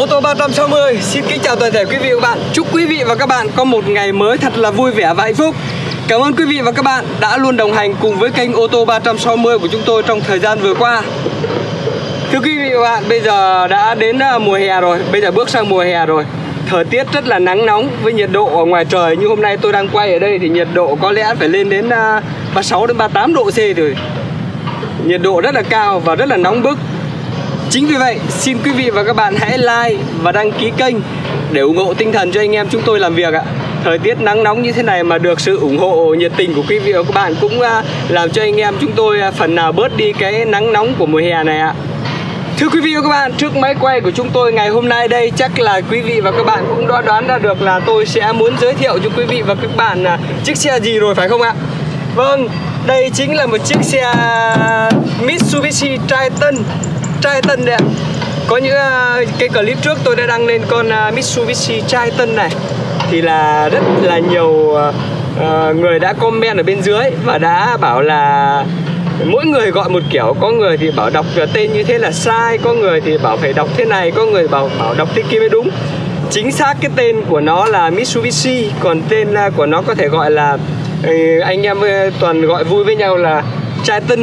tô 360 xin kính chào toàn thể quý vị và các bạn. Chúc quý vị và các bạn có một ngày mới thật là vui vẻ và hạnh phúc. Cảm ơn quý vị và các bạn đã luôn đồng hành cùng với kênh ô tô 360 của chúng tôi trong thời gian vừa qua. Thưa quý vị và các bạn, bây giờ đã đến mùa hè rồi, bây giờ bước sang mùa hè rồi. Thời tiết rất là nắng nóng với nhiệt độ ở ngoài trời như hôm nay tôi đang quay ở đây thì nhiệt độ có lẽ phải lên đến 36 đến 38 độ C rồi. Nhiệt độ rất là cao và rất là nóng bức. Chính vì vậy, xin quý vị và các bạn hãy like và đăng ký kênh để ủng hộ tinh thần cho anh em chúng tôi làm việc ạ. Thời tiết nắng nóng như thế này mà được sự ủng hộ nhiệt tình của quý vị và các bạn cũng làm cho anh em chúng tôi phần nào bớt đi cái nắng nóng của mùa hè này ạ. Thưa quý vị và các bạn, trước máy quay của chúng tôi ngày hôm nay đây, chắc là quý vị và các bạn cũng đoán ra được là tôi sẽ muốn giới thiệu cho quý vị và các bạn chiếc xe gì rồi phải không ạ? Vâng, đây chính là một chiếc xe Mitsubishi Triton đấy ạ. Có những cái clip trước tôi đã đăng lên con Mitsubishi Triton này thì là rất là nhiều người đã comment ở bên dưới và đã bảo là mỗi người gọi một kiểu. Có người thì bảo đọc tên như thế là sai, có người thì bảo phải đọc thế này, có người bảo đọc thế kia mới đúng. Chính xác cái tên của nó là Mitsubishi, còn tên của nó có thể gọi là anh em toàn gọi vui với nhau là Triton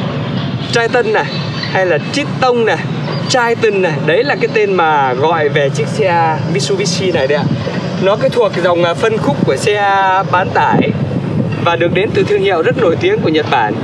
này, hay là Triton này, Triton này. Đấy là cái tên mà gọi về chiếc xe Mitsubishi này đấy ạ. Nó cái thuộc dòng phân khúc của xe bán tải và được đến từ thương hiệu rất nổi tiếng của Nhật Bản.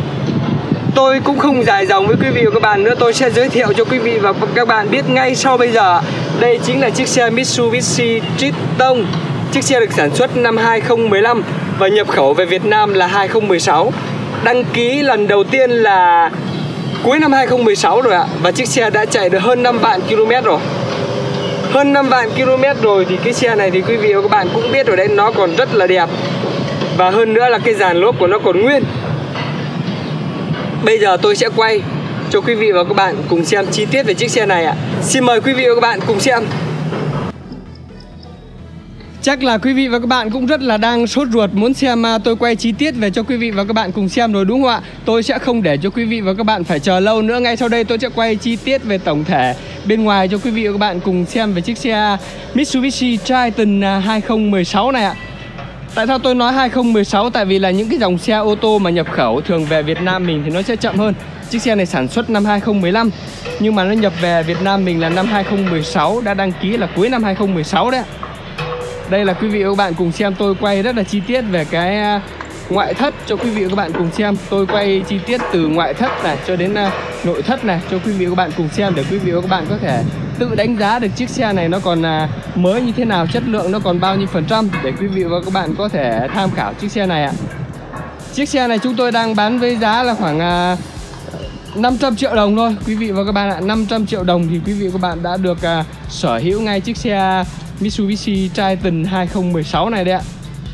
Tôi cũng không dài dòng với quý vị và các bạn nữa, tôi sẽ giới thiệu cho quý vị và các bạn biết ngay sau bây giờ. Đây chính là chiếc xe Mitsubishi Triton. Chiếc xe được sản xuất năm 2015 và nhập khẩu về Việt Nam là 2016. Đăng ký lần đầu tiên là cuối năm 2016 rồi ạ. Và chiếc xe đã chạy được hơn 5 vạn km rồi. Hơn 5 vạn km rồi thì cái xe này thì quý vị và các bạn cũng biết rồi đấy, nó còn rất là đẹp. Và hơn nữa là cái dàn lốp của nó còn nguyên. Bây giờ tôi sẽ quay cho quý vị và các bạn cùng xem chi tiết về chiếc xe này ạ. Xin mời quý vị và các bạn cùng xem. Chắc là quý vị và các bạn cũng rất là đang sốt ruột muốn xem tôi quay chi tiết về cho quý vị và các bạn cùng xem rồi đúng không ạ? Tôi sẽ không để cho quý vị và các bạn phải chờ lâu nữa. Ngay sau đây tôi sẽ quay chi tiết về tổng thể bên ngoài cho quý vị và các bạn cùng xem về chiếc xe Mitsubishi Triton 2016 này ạ. Tại sao tôi nói 2016? Tại vì là những cái dòng xe ô tô mà nhập khẩu thường về Việt Nam mình thì nó sẽ chậm hơn. Chiếc xe này sản xuất năm 2015 nhưng mà nó nhập về Việt Nam mình là năm 2016, đã đăng ký là cuối năm 2016 đấy. Đây là quý vị và các bạn cùng xem tôi quay rất là chi tiết về cái ngoại thất cho quý vị và các bạn cùng xem. Tôi quay chi tiết từ ngoại thất này cho đến nội thất này cho quý vị và các bạn cùng xem để quý vị và các bạn có thể tự đánh giá được chiếc xe này nó còn mới như thế nào, chất lượng nó còn bao nhiêu % để quý vị và các bạn có thể tham khảo chiếc xe này ạ. Chiếc xe này chúng tôi đang bán với giá là khoảng 500 triệu đồng thôi quý vị và các bạn ạ. 500 triệu đồng thì quý vị và các bạn đã được sở hữu ngay chiếc xe Mitsubishi Triton 2016 này đấy ạ.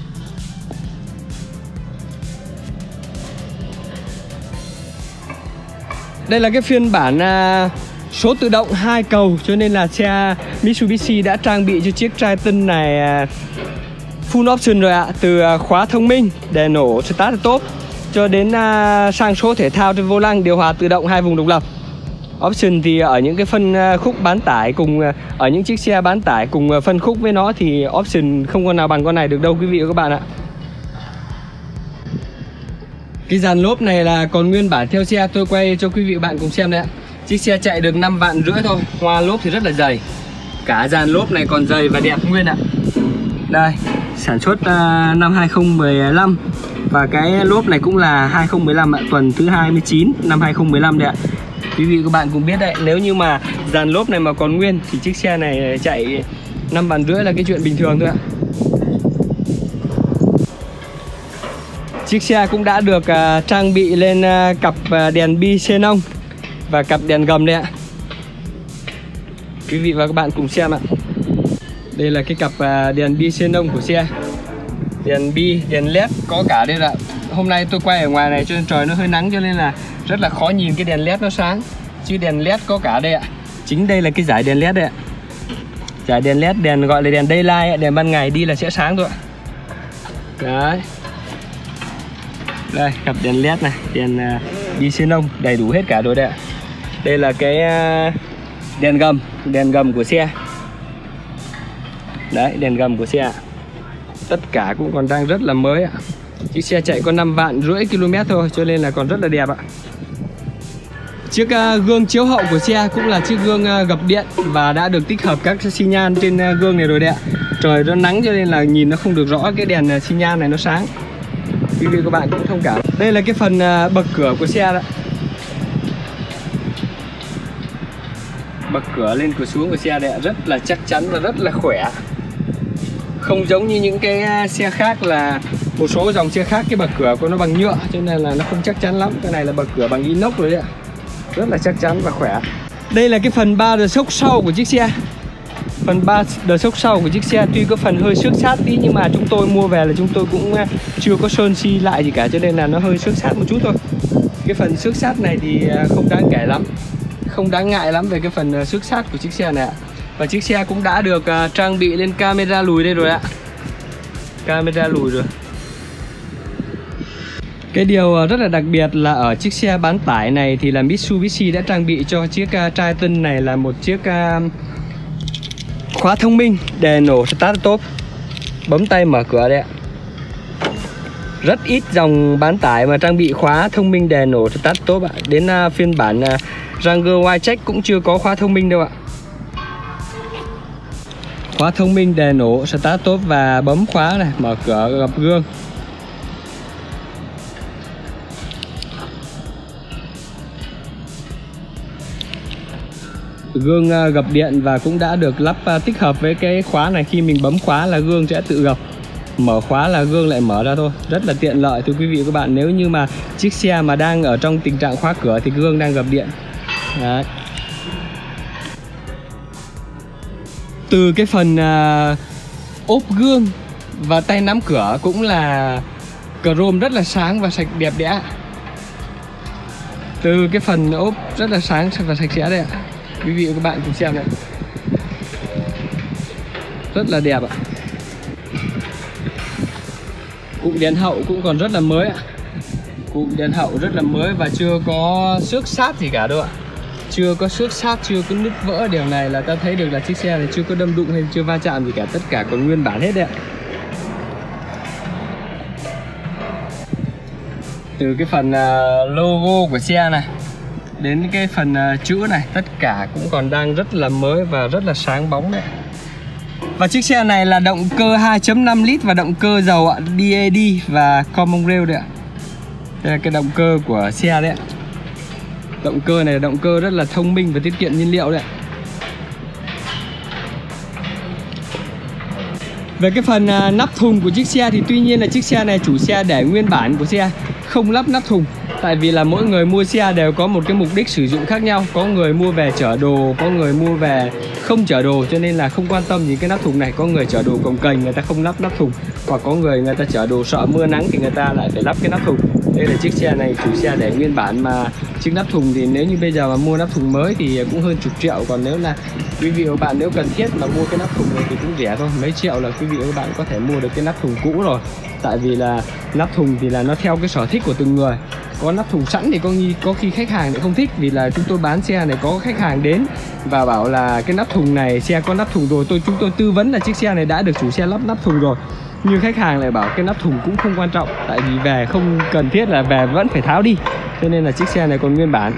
Đây là cái phiên bản số tự động 2 cầu, cho nên là xe Mitsubishi đã trang bị cho chiếc Triton này full option rồi ạ. Từ khóa thông minh, đèn nổ start stop cho đến sang số thể thao trên vô lăng, điều hòa tự động 2 vùng độc lập. Option thì ở những cái phân khúc bán tải cùng ở những chiếc xe bán tải cùng phân khúc với nó thì option không con nào bằng con này được đâu quý vị và các bạn ạ. Cái dàn lốp này là còn nguyên bản theo xe, tôi quay cho quý vị và bạn cùng xem đấy ạ. Chiếc xe chạy được 5,5 vạn thôi, hoa lốp thì rất là dày. Cả dàn lốp này còn dày và đẹp nguyên ạ. Đây, sản xuất năm 2015 và cái lốp này cũng là 2015 ạ, tuần thứ 29 năm 2015 đấy ạ. Quý vị các bạn cũng biết đấy, nếu như mà dàn lốp này mà còn nguyên thì chiếc xe này chạy 5,5 vạn là cái chuyện bình thường thôi ạ. Chiếc xe cũng đã được trang bị lên cặp đèn bi xenon và cặp đèn gầm đây ạ. Quý vị và các bạn cùng xem ạ. Đây là cái cặp đèn bi xenon của xe. Đèn bi, đèn led có cả đây ạ. Hôm nay tôi quay ở ngoài này cho nên trời nó hơi nắng cho nên là rất là khó nhìn cái đèn led nó sáng. Chứ đèn led có cả đây ạ. Chính đây là cái dải đèn led đây ạ. Dải đèn led, đèn gọi là đèn daylight, đèn ban ngày đi là sẽ sáng thôi ạ. Đấy. Đây, cặp đèn led này, đèn bi xenon đầy đủ hết cả rồi đây ạ. Đây là cái đèn gầm của xe. Đấy, đèn gầm của xe. Tất cả cũng còn đang rất là mới ạ. Chiếc xe chạy có 5,5 vạn km thôi, cho nên là còn rất là đẹp ạ. Chiếc gương chiếu hậu của xe cũng là chiếc gương gập điện và đã được tích hợp các xi nhan trên gương này rồi đấy ạ. Trời nó nắng cho nên là nhìn nó không được rõ cái đèn xi nhan này nó sáng. Quý vị các bạn cũng thông cảm. Đây là cái phần bậc cửa của xe đó. Bậc cửa lên cửa xuống của xe này rất là chắc chắn và rất là khỏe. Không giống như những cái xe khác là một số dòng xe khác cái bậc cửa của nó bằng nhựa, cho nên là nó không chắc chắn lắm. Cái này là bậc cửa bằng inox rồi đấy ạ. Rất là chắc chắn và khỏe. Đây là cái phần 3 đờ sốc sau của chiếc xe. Phần 3 đờ sốc sau của chiếc xe tuy có phần hơi xước sát tí, nhưng mà chúng tôi mua về là chúng tôi cũng chưa có sơn xi lại gì cả, cho nên là nó hơi xước sát một chút thôi. Cái phần xước sát này thì không đáng kể lắm, không đáng ngại lắm về cái phần xước sát của chiếc xe này ạ. Và chiếc xe cũng đã được trang bị lên camera lùi đây rồi ạ. Camera lùi rồi. Cái điều rất là đặc biệt là ở chiếc xe bán tải này thì là Mitsubishi đã trang bị cho chiếc Triton này là một chiếc khóa thông minh để nổ start stop, bấm tay mở cửa đấy ạ. Rất ít dòng bán tải mà trang bị khóa thông minh để nổ start stop ạ. Đến phiên bản Ranger Wildtrak cũng chưa có khóa thông minh đâu ạ. Khóa thông minh để nổ start stop và bấm khóa này, mở cửa, gập gương. Gương gập điện và cũng đã được lắp tích hợp với cái khóa này. Khi mình bấm khóa là gương sẽ tự gập, mở khóa là gương lại mở ra thôi. Rất là tiện lợi thưa quý vị và các bạn. Nếu như mà chiếc xe mà đang ở trong tình trạng khóa cửa thì gương đang gập điện. Đấy. Từ cái phần ốp gương và tay nắm cửa cũng là chrome rất là sáng và sạch đẹp đẽ. Từ cái phần ốp rất là sáng và sạch sẽ đây ạ. Quý vị và các bạn cùng xem này. Rất là đẹp ạ. Cụm đèn hậu cũng còn rất là mới ạ. Cụm đèn hậu rất là mới và chưa có xước sát gì cả đâu ạ. Chưa có xước sát, chưa có nứt vỡ. Điều này là ta thấy được là chiếc xe này chưa có đâm đụng hay chưa va chạm gì cả. Tất cả còn nguyên bản hết đấy ạ. Từ cái phần logo của xe này đến cái phần chữ này, tất cả cũng còn đang rất là mới và rất là sáng bóng đấy. Và chiếc xe này là động cơ 2.5 lít và động cơ dầu ạ, DAD và Common Rail đấy ạ. Đây là cái động cơ của xe đấy ạ. Động cơ này là động cơ rất là thông minh và tiết kiệm nhiên liệu đấy ạ. Về cái phần nắp thùng của chiếc xe thì tuy nhiên là chiếc xe này chủ xe để nguyên bản của xe, không lắp nắp thùng. Tại vì là mỗi người mua xe đều có một cái mục đích sử dụng khác nhau. Có người mua về chở đồ, có người mua về không chở đồ, cho nên là không quan tâm gì cái nắp thùng này. Có người chở đồ cồng kềnh người ta không lắp nắp thùng, hoặc có người ta chở đồ sợ mưa nắng thì người ta lại phải lắp cái nắp thùng. Đây là chiếc xe này chủ xe để nguyên bản, mà chiếc nắp thùng thì nếu như bây giờ mà mua nắp thùng mới thì cũng hơn chục triệu. Còn nếu là quý vị và các bạn nếu cần thiết mà mua cái nắp thùng này thì cũng rẻ thôi, mấy triệu là quý vị và các bạn có thể mua được cái nắp thùng cũ rồi. Tại vì là nắp thùng thì là nó theo cái sở thích của từng người. Có nắp thùng sẵn thì có khi khách hàng lại không thích. Vì là chúng tôi bán xe này có khách hàng đến và bảo là cái nắp thùng này xe có nắp thùng rồi, chúng tôi tư vấn là chiếc xe này đã được chủ xe lắp nắp thùng rồi. Nhưng khách hàng lại bảo cái nắp thùng cũng không quan trọng, tại vì về không cần thiết là về vẫn phải tháo đi, cho nên là chiếc xe này còn nguyên bản.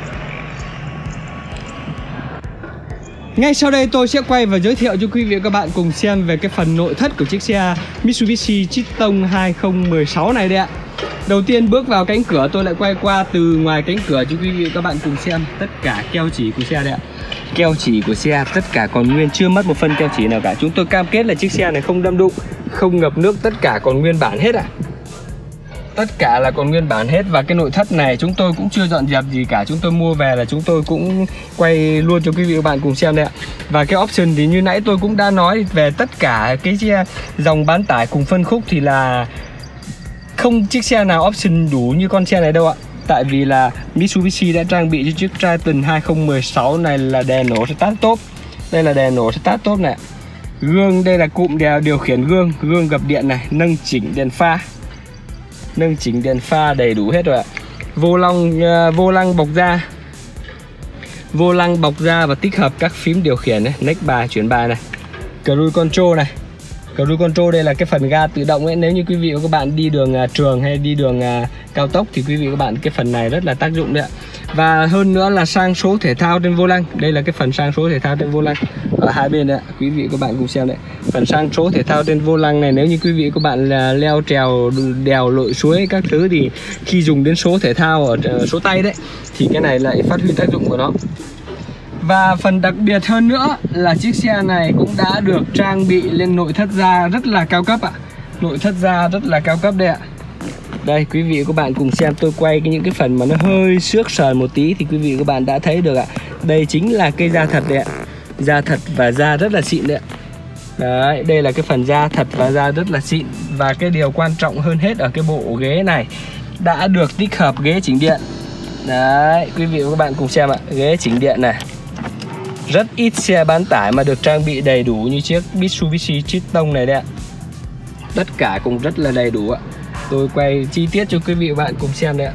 Ngay sau đây tôi sẽ quay và giới thiệu cho quý vị và các bạn cùng xem về cái phần nội thất của chiếc xe Mitsubishi Triton 2016 này đây ạ. Đầu tiên bước vào cánh cửa tôi lại quay qua từ ngoài cánh cửa cho quý vị và các bạn cùng xem tất cả keo chỉ của xe đây ạ. Keo chỉ của xe tất cả còn nguyên, chưa mất một phân keo chỉ nào cả. Chúng tôi cam kết là chiếc xe này không đâm đụng, không ngập nước, tất cả còn nguyên bản hết ạ. Tất cả là còn nguyên bản hết. Và cái nội thất này chúng tôi cũng chưa dọn dẹp gì cả. Chúng tôi mua về là chúng tôi cũng quay luôn cho quý vị và các bạn cùng xem đây ạ. Và cái option thì như nãy tôi cũng đã nói về tất cả cái dòng bán tải cùng phân khúc thì là không chiếc xe nào option đủ như con xe này đâu ạ. Tại vì là Mitsubishi đã trang bị cho chiếc Triton 2016 này là đèn nổ start stop. Đây là đèn nổ start stop này. Gương, đây là cụm điều khiển gương gập điện này, nâng chỉnh đèn pha. Nâng chỉnh đèn pha đầy đủ hết rồi ạ. Vô lăng bọc da. Vô lăng bọc da và tích hợp các phím điều khiển này, next bài, chuyển bài này, cruise control này. Cruise control đây là cái phần ga tự động ấy. Nếu như quý vị và các bạn đi đường trường hay đi đường cao tốc thì quý vị và các bạn cái phần này rất là tác dụng đấy ạ. Và hơn nữa là sang số thể thao trên vô lăng. Đây là cái phần sang số thể thao trên vô lăng ở hai bên đấy ạ. Quý vị và các bạn cùng xem đấy. Phần sang số thể thao trên vô lăng này, nếu như quý vị và các bạn là leo trèo đèo lội suối các thứ thì khi dùng đến số thể thao ở số tay đấy thì cái này lại phát huy tác dụng của nó. Và phần đặc biệt hơn nữa là chiếc xe này cũng đã được trang bị lên nội thất da rất là cao cấp ạ. Nội thất da rất là cao cấp đây ạ. Đây quý vị và các bạn cùng xem, tôi quay những cái phần mà nó hơi xước sờn một tí thì quý vị và các bạn đã thấy được ạ. Đây chính là cây da thật đấy ạ. Da thật và da rất là xịn đấy ạ. Đấy, đây là cái phần da thật và da rất là xịn. Và cái điều quan trọng hơn hết ở cái bộ ghế này đã được tích hợp ghế chỉnh điện. Đấy, quý vị và các bạn cùng xem ạ. Ghế chỉnh điện này. Rất ít xe bán tải mà được trang bị đầy đủ như chiếc Mitsubishi Triton này đấy ạ. Tất cả cũng rất là đầy đủ ạ. Tôi quay chi tiết cho quý vị và bạn cùng xem đấy ạ.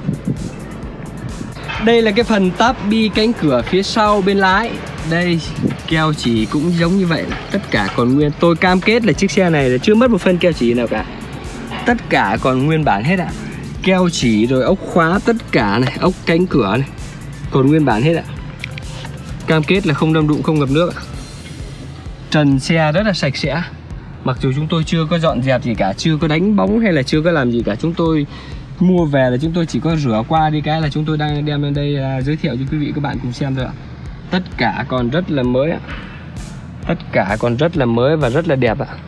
Đây là cái phần táp bi cánh cửa phía sau bên lái. Đây, keo chỉ cũng giống như vậy. Tất cả còn nguyên. Tôi cam kết là chiếc xe này là chưa mất một phân keo chỉ nào cả. Tất cả còn nguyên bản hết ạ. Keo chỉ rồi ốc khóa tất cả này, ốc cánh cửa này còn nguyên bản hết ạ. Cam kết là không đâm đụng, không ngập nước. Trần xe rất là sạch sẽ. Mặc dù chúng tôi chưa có dọn dẹp gì cả, chưa có đánh bóng hay là chưa có làm gì cả. Chúng tôi mua về là chúng tôi chỉ có rửa qua đi cái là chúng tôi đang đem lên đây giới thiệu cho quý vị các bạn cùng xem thôi ạ. Tất cả còn rất là mới ạ. Tất cả còn rất là mới và rất là đẹp ạ.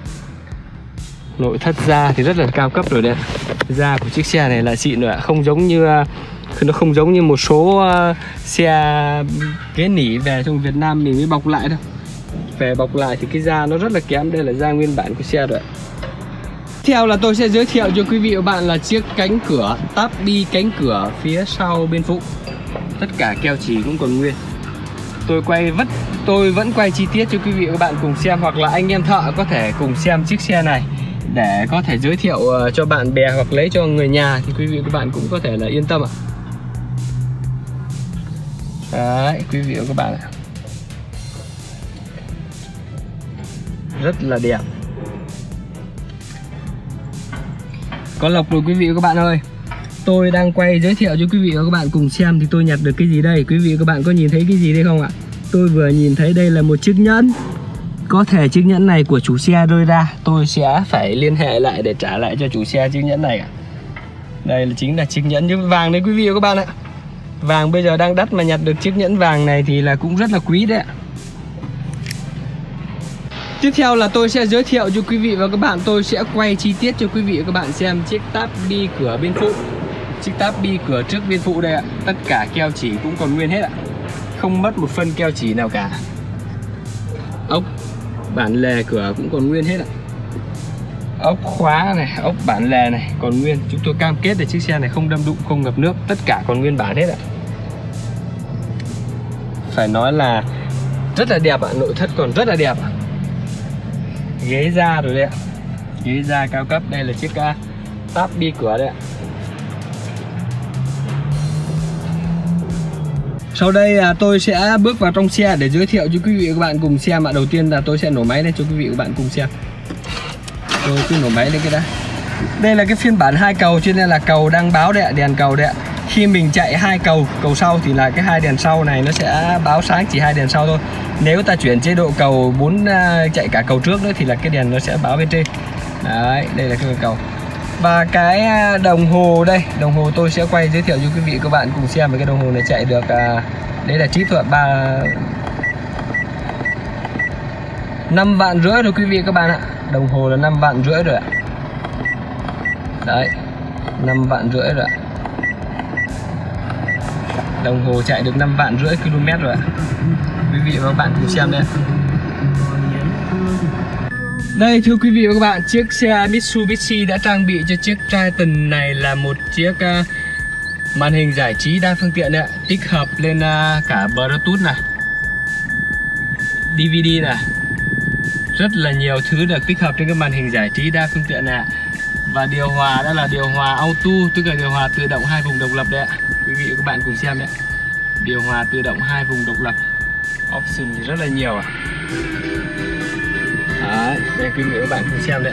Nội thất da thì rất là cao cấp rồi đấy. Da của chiếc xe này là xịn rồi ạ. Không giống như nó không giống như một số xe ghế nỉ về trong Việt Nam mình mới bọc lại đâu. Về bọc lại thì cái da nó rất là kém. Đây là da nguyên bản của xe rồi ạ. Tiếp theo là tôi sẽ giới thiệu cho quý vị và bạn là chiếc cánh cửa, táp bi cánh cửa phía sau bên phụ. Tất cả keo chỉ cũng còn nguyên. Tôi vẫn quay chi tiết cho quý vị và các bạn cùng xem, hoặc là anh em thợ có thể cùng xem chiếc xe này để có thể giới thiệu cho bạn bè hoặc lấy cho người nhà thì quý vị và các bạn cũng có thể là yên tâm ạ. Đấy, quý vị và các bạn ạ. Rất là đẹp. Có lộc rồi quý vị và các bạn ơi. Tôi đang quay giới thiệu cho quý vị và các bạn cùng xem thì tôi nhặt được cái gì đây. Quý vị và các bạn có nhìn thấy cái gì đây không ạ? Tôi vừa nhìn thấy đây là một chiếc nhẫn. Có thể chiếc nhẫn này của chủ xe rơi ra. Tôi sẽ phải liên hệ lại để trả lại cho chủ xe chiếc nhẫn này ạ. Đây là chính là chiếc nhẫn như vàng đấy quý vị và các bạn ạ. Vàng bây giờ đang đắt mà nhặt được chiếc nhẫn vàng này thì là cũng rất là quý đấy ạ. Tiếp theo là tôi sẽ giới thiệu cho quý vị và các bạn, tôi sẽ quay chi tiết cho quý vị và các bạn xem chiếc táp bi cửa bên phụ. Chiếc táp bi cửa trước bên phụ đây ạ. Tất cả keo chỉ cũng còn nguyên hết ạ. Không mất một phân keo chỉ nào cả. Ốc bản lề cửa cũng còn nguyên hết ạ. Ốc khóa này, ốc bản lề này còn nguyên. Chúng tôi cam kết là chiếc xe này không đâm đụng, không ngập nước. Tất cả còn nguyên bản hết ạ. Phải nói là rất là đẹp ạ. Nội thất còn rất là đẹp ạ. Ghế da rồi đấy ạ. Ghế da cao cấp. Đây là chiếc táp bi cửa đấy ạ. Sau đây tôi sẽ bước vào trong xe để giới thiệu cho quý vị và các bạn cùng xem ạ. Đầu tiên là tôi sẽ nổ máy lên cho quý vị và các bạn cùng xem. Tôi cứ nổ máy lên cái đã. Đây là cái phiên bản 2 cầu cho nên là cầu đang báo đấy ạ, đèn cầu đấy ạ. Khi mình chạy 2 cầu sau thì là cái 2 đèn sau này nó sẽ báo sáng chỉ 2 đèn sau thôi. Nếu ta chuyển chế độ cầu 4 chạy cả cầu trước nữa thì là cái đèn nó sẽ báo bên trên. Đấy, đây là cái cầu. Và cái đồng hồ đây, đồng hồ tôi sẽ quay giới thiệu cho quý vị các bạn cùng xem về cái đồng hồ này chạy được đấy là trí tuệ 5,5 vạn rồi quý vị các bạn ạ. Đồng hồ là 5,5 vạn rồi ạ. Đấy, 5,5 vạn rồi ạ. Đồng hồ chạy được 5,5 vạn km rồi ạ. Quý vị và các bạn cùng xem đây. Đây thưa quý vị và các bạn, chiếc xe Mitsubishi đã trang bị cho chiếc Triton này là một chiếc màn hình giải trí đa phương tiện đấy ạ. Tích hợp lên cả Bluetooth này, DVD này. Rất là nhiều thứ được tích hợp trên cái màn hình giải trí đa phương tiện này. Và điều hòa đó là điều hòa auto, tức là điều hòa tự động 2 vùng độc lập đấy ạ. Quý vị và các bạn cùng xem đấy. Điều hòa tự động 2 vùng độc lập. Option thì rất là nhiều ạ. Đấy, đây quý vị các bạn cùng xem đấy.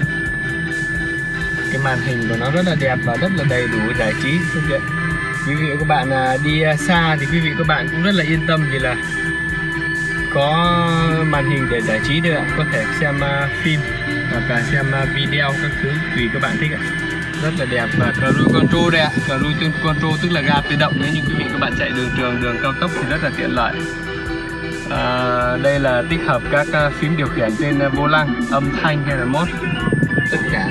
Cái màn hình của nó rất là đẹp và rất là đầy đủ giải trí phương tiện. Quý vị các bạn đi xa thì quý vị các bạn cũng rất là yên tâm vì là có màn hình để giải trí được ạ. Có thể xem phim hoặc là xem video các thứ tùy các bạn thích ạ. Rất là đẹp. Và cruise control đây ạ. Cruise control tức là ga tự động. Nếu như quý vị các bạn chạy đường trường, đường cao tốc thì rất là tiện lợi. Đây là tích hợp các phím điều khiển trên vô lăng, âm thanh hay là mode, tất cả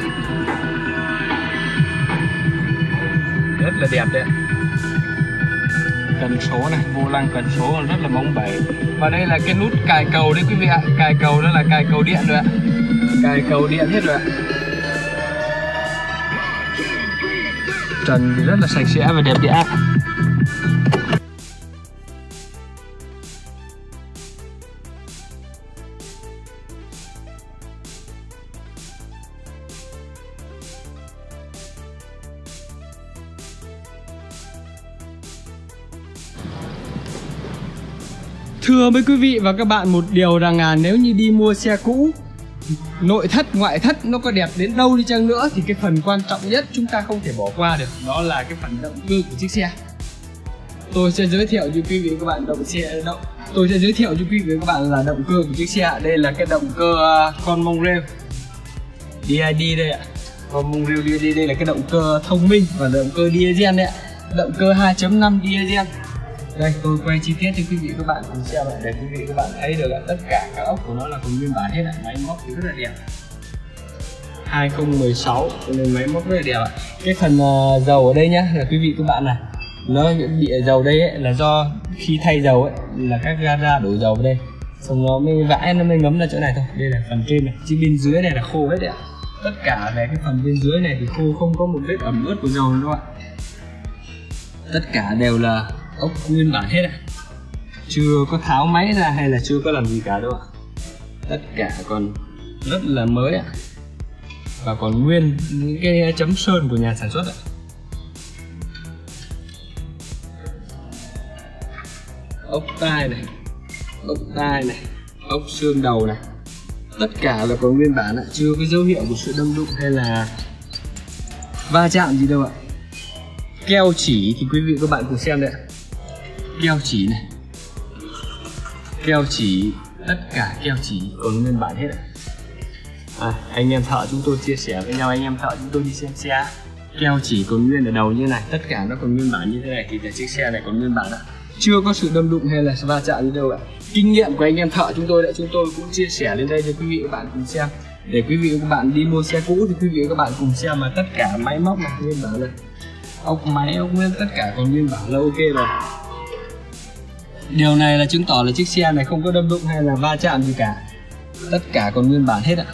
rất là đẹp đấy. Cần số này, vô lăng cần số rất là bóng bẩy. Và đây là cái nút cài cầu đấy quý vị ạ. Cài cầu đó là cài cầu điện rồi ạ. Cài cầu điện hết rồi ạ. Trần thì rất là sạch sẽ và đẹp đẽ. Thưa với quý vị và các bạn một điều rằng là nếu như đi mua xe cũ, nội thất ngoại thất nó có đẹp đến đâu đi chăng nữa thì cái phần quan trọng nhất chúng ta không thể bỏ qua được, đó là cái phần động cơ của chiếc xe. Tôi sẽ giới thiệu cho quý vị và các bạn tôi sẽ giới thiệu cho quý vị và các bạn là động cơ của chiếc xe. Đây là cái động cơ con mông rêu DID đây ạ. Con mông rêu DID đây là cái động cơ thông minh và động cơ diesel đấy ạ. Động cơ 2.5 diesel. Đây tôi quay chi tiết cho quý vị các bạn cùng xem lại để quý vị các bạn thấy được tất cả các ốc của nó là còn nguyên bản hết ạ. Máy móc thì rất là đẹp. 2016 cho nên máy móc rất là đẹp ạ. Cái phần dầu ở đây nhá là quý vị các bạn này, nó bị dầu đây ấy, là do khi thay dầu ấy là các gara đổ dầu vào đây, xong nó mới vãi, nó mới ngấm ra chỗ này thôi. Đây là phần trên này, chứ bên dưới này là khô hết đấy ạ. Tất cả về cái phần bên dưới này thì khô, không có một vết ẩm ướt của dầu đâu ạ. Tất cả đều là ốc nguyên bản hết ạ. Chưa có tháo máy ra hay là chưa có làm gì cả đâu ạ. Tất cả còn rất là mới ạ. Và còn nguyên những cái chấm sơn của nhà sản xuất ạ. Ốc tai này, ốc xương đầu này, tất cả là còn nguyên bản ạ. Chưa có dấu hiệu của sự đâm đụng hay là va chạm gì đâu ạ. Keo chỉ thì quý vị các bạn cùng xem đấy ạ. Keo chỉ này, keo chỉ, tất cả keo chỉ còn nguyên bản hết ạ. Anh em thợ chúng tôi chia sẻ với nhau, anh em thợ chúng tôi đi xem xe, keo chỉ còn nguyên ở đầu như này, tất cả nó còn nguyên bản như thế này thì là chiếc xe này còn nguyên bản ạ. Chưa có sự đâm đụng hay là va chạm gì đâu ạ. Kinh nghiệm của anh em thợ chúng tôi chúng tôi cũng chia sẻ lên đây cho quý vị các bạn cùng xem, để quý vị các bạn đi mua xe cũ thì quý vị các bạn cùng xem mà tất cả máy móc này nguyên bản này, ốc máy, ốc nguyên, tất cả còn nguyên bản là ok rồi. Điều này là chứng tỏ là chiếc xe này không có đâm đụng hay là va chạm gì cả. Tất cả còn nguyên bản hết ạ.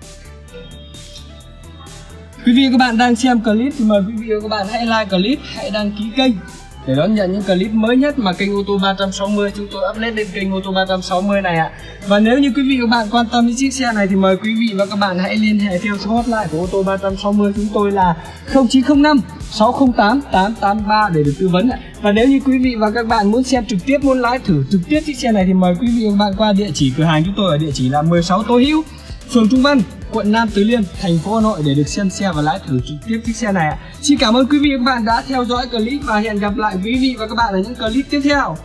Quý vị và các bạn đang xem clip thì mời quý vị và các bạn hãy like clip, hãy đăng ký kênh để đón nhận những clip mới nhất mà kênh ô tô 360 chúng tôi upload lên kênh ô tô 360 này ạ. Và nếu như quý vị và các bạn quan tâm đến chiếc xe này thì mời quý vị và các bạn hãy liên hệ theo số hotline của ô tô 360 chúng tôi là 0905 608 883 để được tư vấn ạ. Và nếu như quý vị và các bạn muốn xem trực tiếp, muốn lái thử trực tiếp chiếc xe này thì mời quý vị và các bạn qua địa chỉ cửa hàng chúng tôi ở địa chỉ là 16 Tô Hữu, phường Trung Văn, quận Nam Từ Liêm, thành phố Hà Nội để được xem xe và lái thử trực tiếp chiếc xe này ạ. Xin cảm ơn quý vị và các bạn đã theo dõi clip và hẹn gặp lại quý vị và các bạn ở những clip tiếp theo.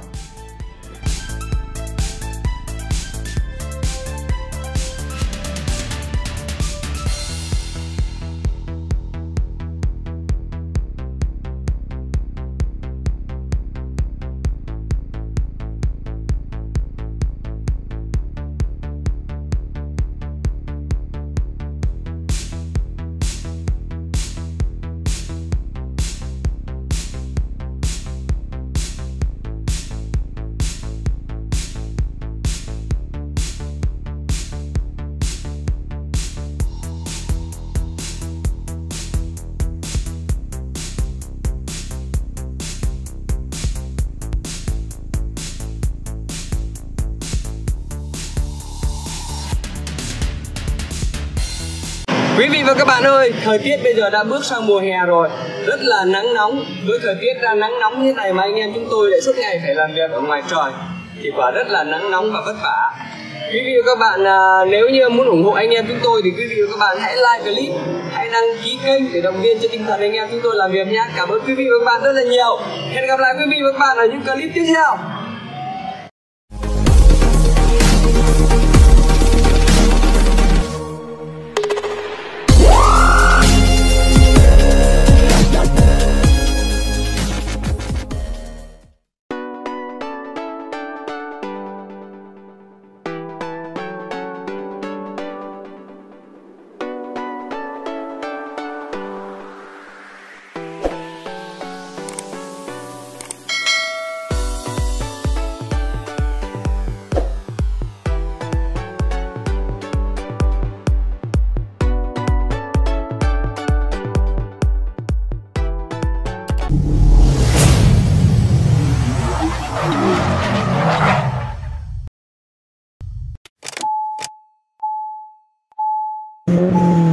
Quý vị và các bạn ơi, thời tiết bây giờ đã bước sang mùa hè rồi, rất là nắng nóng. Với thời tiết ra nắng nóng như thế này mà anh em chúng tôi lại suốt ngày phải làm việc ở ngoài trời thì quả rất là nắng nóng và vất vả. Quý vị và các bạn nếu như muốn ủng hộ anh em chúng tôi thì quý vị và các bạn hãy like clip, hãy đăng ký kênh để động viên cho tinh thần anh em chúng tôi làm việc nhé. Cảm ơn quý vị và các bạn rất là nhiều. Hẹn gặp lại quý vị và các bạn ở những clip tiếp theo. Mm-hmm.